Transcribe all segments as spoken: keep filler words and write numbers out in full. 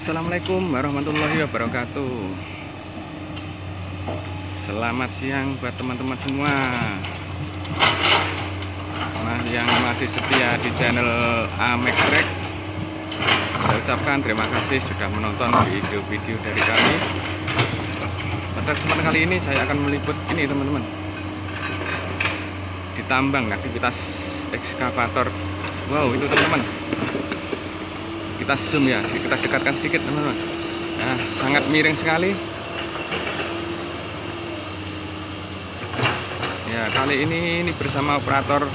Assalamualaikum warahmatullahi wabarakatuh. Selamat siang buat teman-teman semua. Nah, yang masih setia di channel Amek Trek, saya ucapkan terima kasih sudah menonton video-video dari kami. Pada kesempatan kali ini saya akan meliput ini teman-teman, di tambang aktivitas ekskavator. Wow, itu teman-teman, kita zoom ya, kita dekatkan sedikit teman-teman. Nah, sangat miring sekali. Ya, kali ini ini bersama operator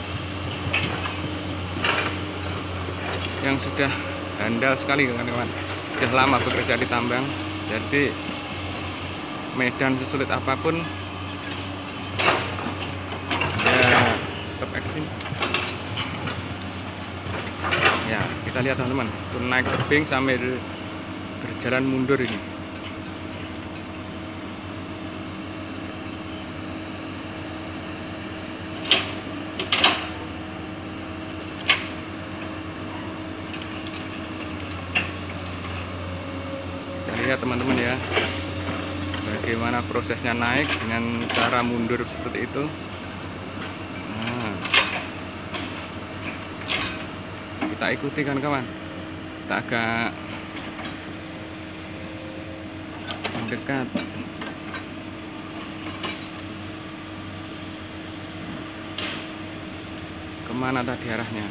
yang sudah handal sekali kawan-kawan. Sudah lama bekerja di tambang, jadi medan sesulit apapun ya tetap ekstrim. Ya, kita lihat teman-teman, itu naik tebing sambil berjalan mundur ini. Kita lihat teman-teman ya, bagaimana prosesnya naik dengan cara mundur seperti itu. Kita ikuti kan kawan, kita agak mendekat. Kemana tadi arahnya?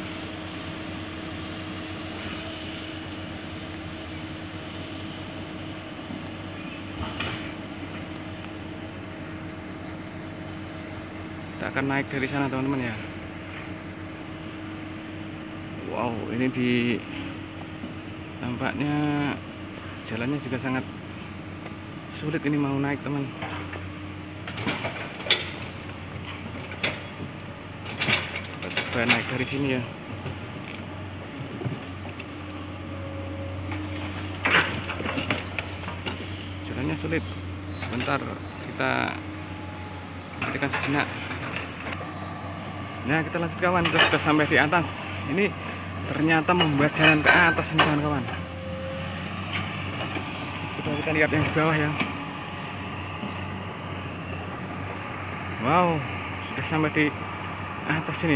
Kita akan naik dari sana teman-teman ya. Wow, ini di tampaknya jalannya juga sangat sulit ini mau naik teman. Kita coba naik dari sini ya. Jalannya sulit. Sebentar kita berikan sejenak. Nah, kita lanjut kawan, kita sudah sampai di atas. Ini ternyata membuat jalan ke atas ini kawan-kawan. Coba kita lihat yang di bawah ya. Wow, sudah sampai di atas ini.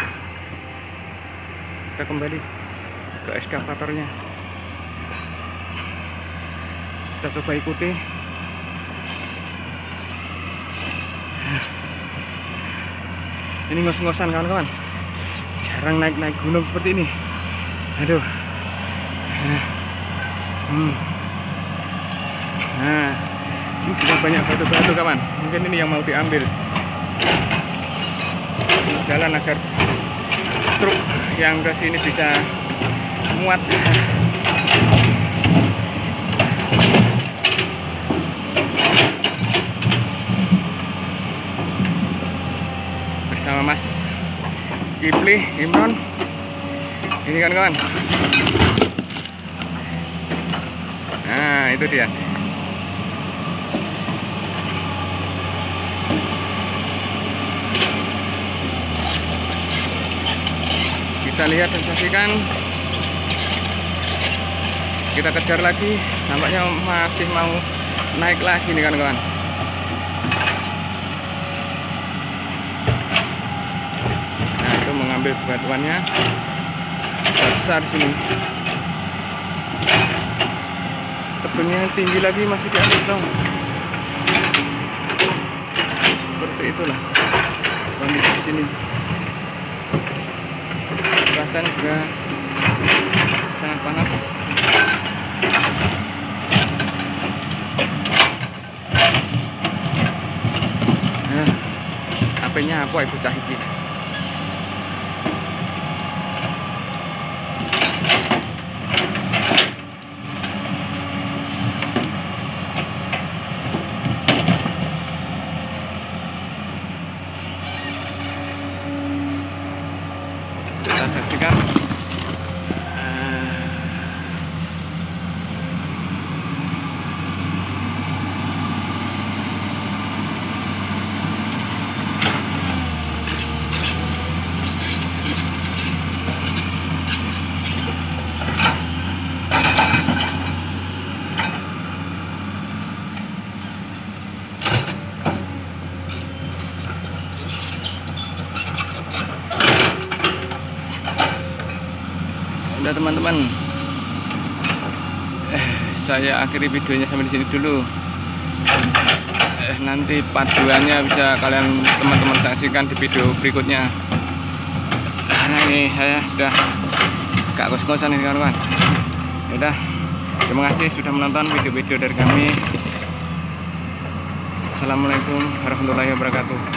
Kita kembali ke ekskavatornya. Kita coba ikuti. Ini ngos-ngosan kawan-kawan. Jarang naik-naik gunung seperti ini. Aduh. Nah, hmm. nah sini juga banyak batu-batu kawan. Mungkin ini yang mau diambil. Jalan agar truk yang ke sini bisa muat. Bersama Mas Kipli Imron ini kan kawan. Nah, itu dia. Kita lihat dan saksikan. Kita kejar lagi. Nampaknya masih mau naik lagi nih kan kawan. Mengambil batuannya besar di sini. Tebingnya tinggi lagi, masih di atas dong. Seperti itulah kondisi di sini. Cuacanya juga sangat panas. Nah, H P-nya apa ibu cahiki? Kita saksikan teman-teman, eh, saya akhiri videonya sampai di sini dulu. Eh, nanti paduannya bisa kalian teman-teman saksikan di video berikutnya. Nah, ini saya sudah agak kos-kosan nih kawan-kawan. Udah, terima kasih sudah menonton video-video dari kami. Assalamualaikum warahmatullahi wabarakatuh.